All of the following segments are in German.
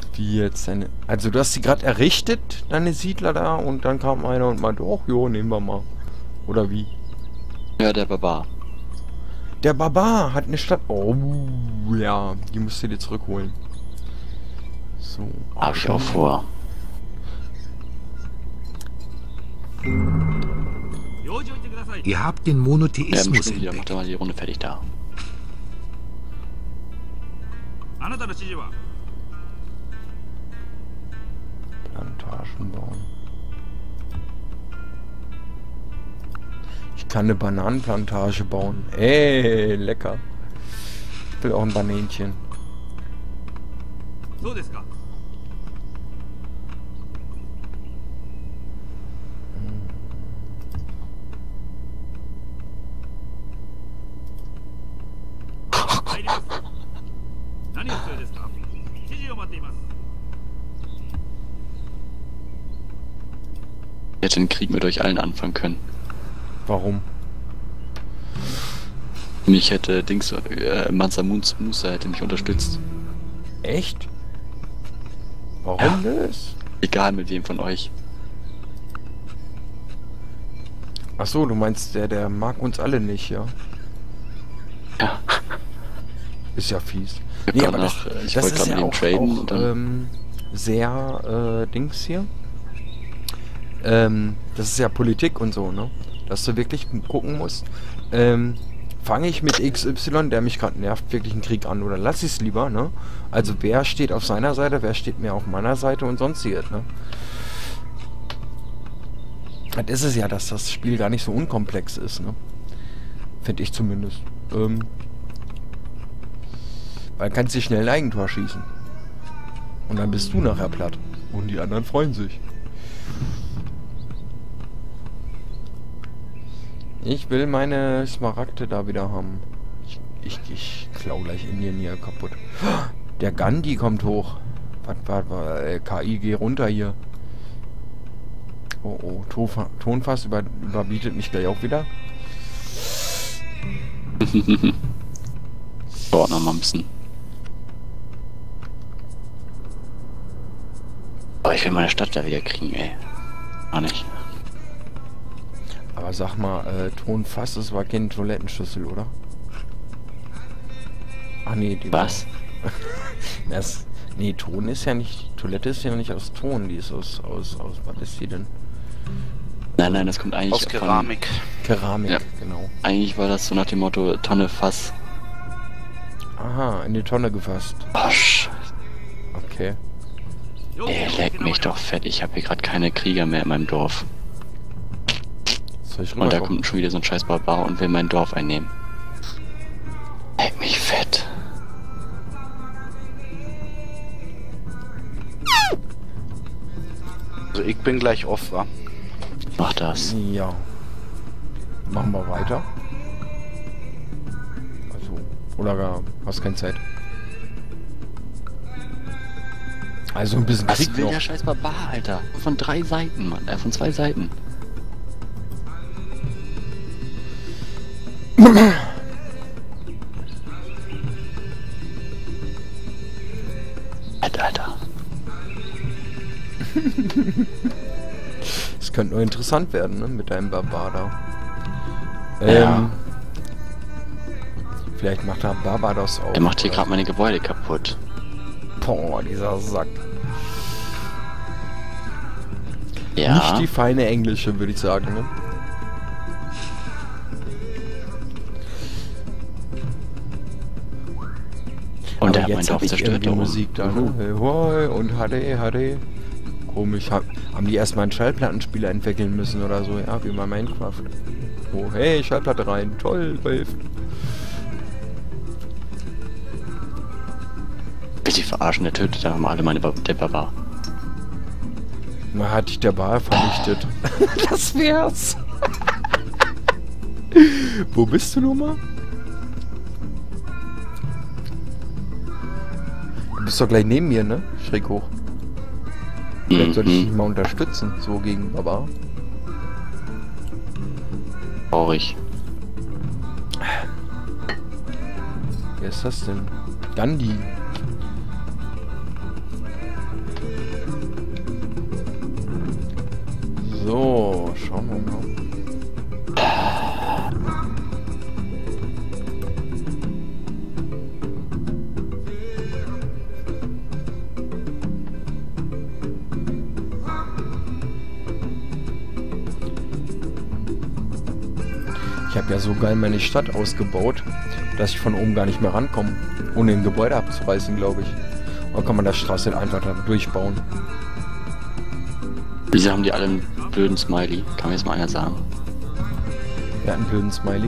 Wie jetzt deine... Also du hast sie gerade errichtet, deine Siedler da, und dann kam einer und meinte, oh, jo, nehmen wir mal. Oder wie? Ja, der Barbar. Der Barbar hat eine Stadt... Oh, ja, die musst du dir zurückholen. So. Habe ich auch vor. Ihr habt den Ja, Monotheismus wieder macht entdeckt. er mal die Runde fertig da. Plantagen bauen. Ich kann eine Bananenplantage bauen. Ey, lecker. Ich will auch ein Banänchen. Ich hätte den Krieg mit euch allen anfangen können. Warum? Mich hätte Mansa Musa hätte mich unterstützt. Echt? Warum Ja. das? Egal mit wem von euch. Ach so, du meinst, der mag uns alle nicht, ja? Ja. Ist ja fies. Ich Nee, hab aber noch, das, ich das wollte ist gerade ja mit ihm traden auch und dann. sehr, Dings hier. Das ist ja Politik und so, ne? Dass du wirklich gucken musst, fange ich mit XY, der mich gerade nervt, wirklich einen Krieg an, oder lass ich es lieber, ne? Also wer steht auf seiner Seite, wer steht mehr auf meiner Seite und sonstiges, ne? Das ist es ja, dass das Spiel gar nicht so unkomplex ist, ne? Finde ich zumindest. Weil kannst du schnell ein Eigentor schießen. Und dann bist du nachher platt. Und die anderen freuen sich. Ich will meine Smaragde da wieder haben. Ich klau gleich Indien hier kaputt. Der Gandhi kommt hoch. Was, KI, geh runter hier. Oh, oh, Tonfass überbietet mich gleich auch wieder. Dauert noch mal ein bisschen. Aber ich will meine Stadt da wieder kriegen, ey. Gar nicht. Aber sag mal, Tonfass, das war keine Toilettenschüssel, oder? Ach nee, die Was? Nee, Ton ist ja nicht... Toilette ist ja nicht aus Ton, die ist aus was ist die denn? Nein, nein, das kommt eigentlich Aus Keramik. Keramik, Ja. genau. Eigentlich war das so nach dem Motto Tonne Fass. Aha, in die Tonne gefasst. Oh, Scheiße. Okay. Ey, leck mich doch fett. Ich habe hier gerade keine Krieger mehr in meinem Dorf. Soll ich Und da rüberkommen? kommt schon wieder so ein scheiß Barbar und will mein Dorf einnehmen. Leck mich fett. Also ich bin gleich off, wa? Mach das. Ja. Machen wir weiter. Also, oder gar, hast keine Zeit. Also ein bisschen Was Krieg will noch. der scheiß Barbar, Alter? Von 3 Seiten, Mann. Von 2 Seiten. Alter. Es könnte nur interessant werden, ne? Mit deinem Barbader. Ja. Vielleicht macht er Barbados auch. Er macht hier oder gerade so. meine Gebäude kaputt. Boah, dieser Sack. Ja. Nicht die feine englische, würde ich sagen, ne? Und er Aber hat mein jetzt Dorf hab ich zerstört. irgendwie da oben. Musik da, ne? Hey, hoi, und HD, HD. Komisch, haben die erstmal einen Schallplattenspieler entwickeln müssen oder so, ja, wie bei Minecraft. Oh, hey, Schallplatte rein, toll, hilft. Will die verarschen, der tötet einfach mal alle der Barbar. Na, hat dich der Bar vernichtet. Das wär's. Wo bist du nochmal? Du bist doch gleich neben mir, ne? Schräg hoch. Vielleicht sollte ich dich mal unterstützen, so gegen Baba. Traurig. Wer ist das denn? Gandhi. Ich habe ja so geil meine Stadt ausgebaut, dass ich von oben gar nicht mehr rankomme. Ohne ein Gebäude abzureißen, glaube ich. Oder kann man das Straße einfach da durchbauen? Wieso haben die alle einen blöden Smiley? Kann mir jetzt mal einer sagen? Wer hat einen blöden Smiley?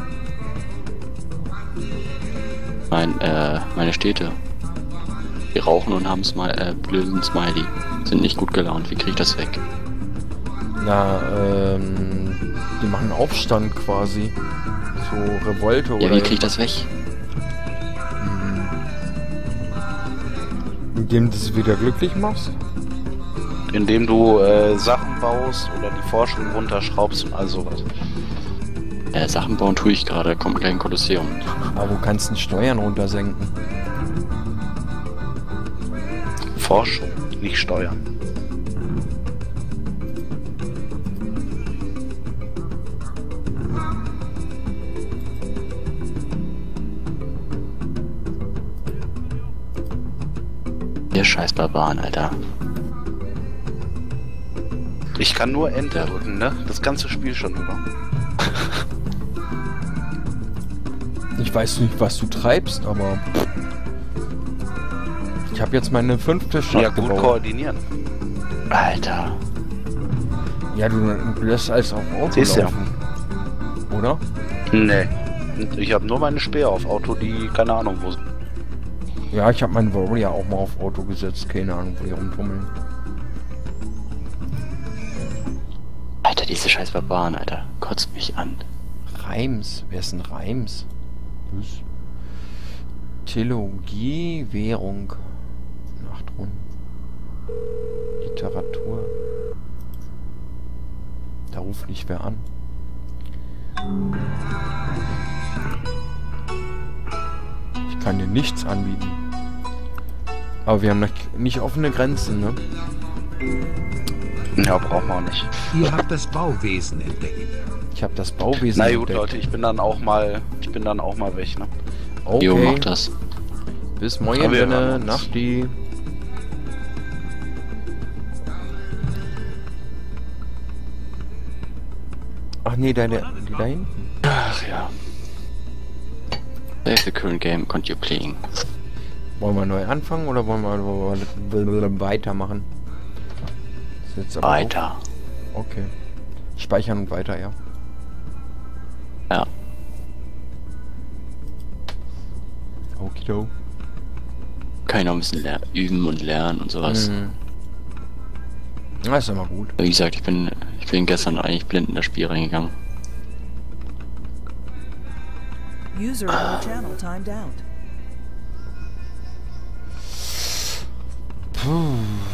Meine Städte. Die rauchen und haben blöden Smiley. Sind nicht gut gelaunt. Wie krieg ich das weg? Na, die machen Aufstand quasi. So Revolte oder... Ja, wie krieg ich das weg? Indem du sie wieder glücklich machst? Indem du Sachen baust oder die Forschung runterschraubst und all sowas. Sachen bauen tue ich gerade. Kommt gleich ein Kolosseum. Aber wo kannst du den Steuern runtersenken? Forschung, nicht Steuern. Ihr scheiß Barbaren, Alter. Ich kann nur Enter drücken, ne? Das ganze Spiel schon über. Ich weiß nicht, was du treibst, aber... Ich habe jetzt meine 5. Stadt Ja, gut gebaut. koordinieren. Alter. Ja, du lässt alles auf Auto Siehst ja. laufen. Oder? Nee. Ich habe nur meine Speer auf Auto, die keine Ahnung wo sind. Ja, ich habe meinen Warrior auch mal auf Auto gesetzt. Keine Ahnung, wo die rumfummeln. Alter, diese scheiß Barbaren, Alter. Kotzt mich an. Reims. Wer ist denn Reims? Was? Theologie, Währung. Nachtrun. Literatur. Da ruft nicht wer an. Ich kann dir nichts anbieten. Aber wir haben noch nicht offene Grenzen, ne? Ja, braucht man auch nicht. Ihr habt das Bauwesen entdeckt. Ich habe das Bauwesen Na gut, entdeckt. Leute, ich bin dann auch mal weg, ne? Okay. Jo, mach das. Bis morgen, Aber wir Benne. hören uns. Nachti. Ach nee, die da hinten. Ach ja. Save the current game, continue playing. Wollen wir neu anfangen oder wollen wir weitermachen? Ist jetzt aber Weiter. Auch, okay. Speichern und weiter, ja. Ja. Okido. Kann ich noch ein bisschen üben und lernen und sowas. Mhm. Na, ist immer gut. Wie gesagt, ich bin gestern eigentlich blind in das Spiel reingegangen. User in your channel timed out. Puh.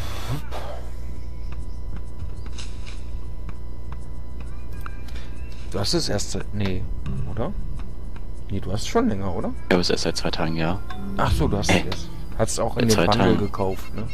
Du hast es erst seit... Nee, oder? Nee, du hast es schon länger, oder? Ich habe es erst seit 2 Tagen, ja. Ach so, du hast es erst. Hast auch in Seit dem 2 Bundle Tagen. gekauft, ne?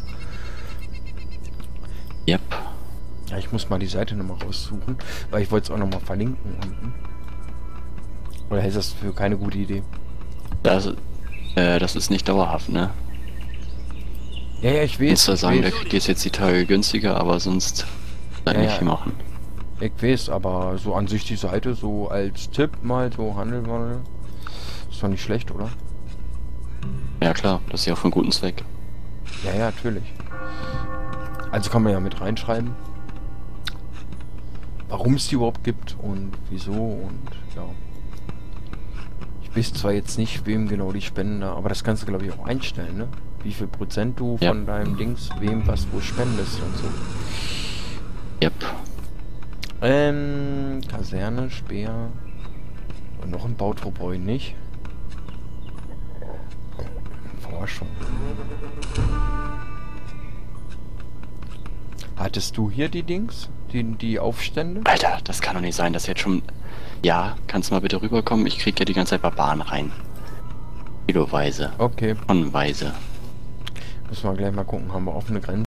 Yep. Ja, ich muss mal die Seite nochmal raussuchen, weil ich wollte es auch nochmal verlinken unten. Oder hältst du das für keine gute Idee? Das ist nicht dauerhaft, ne? Ja, ja, ich Ich weiß. muss zwar sagen, ich da weiß, kriegt ihr jetzt die Tage günstiger, aber sonst kann Ja, ich nicht ja. viel machen. ich weiß, aber so an sich die Seite, so als Tipp mal, so Handel mal, ist doch nicht schlecht, oder? Ja klar, das ist ja auch für einen guten Zweck. Ja, ja, natürlich. Also kann man ja mit reinschreiben, warum es die überhaupt gibt und wieso und ja. Ich weiß zwar jetzt nicht, wem genau die spenden, aber das kannst du glaube ich auch einstellen, ne? Wie viel Prozent du Ja. von deinem Dings, wem was wo spendest und so. Yep. Kaserne, Speer. Und noch ein Bautrupp brauche ich nicht. Forschung. Hattest du hier die Dings? Die Aufstände? Alter, das kann doch nicht sein, dass jetzt schon... Ja, kannst du mal bitte rüberkommen? Ich krieg ja die ganze Zeit Barbaren rein. Kiloweise. Okay. Tonnenweise. Müssen wir gleich mal gucken. Haben wir offene Grenzen?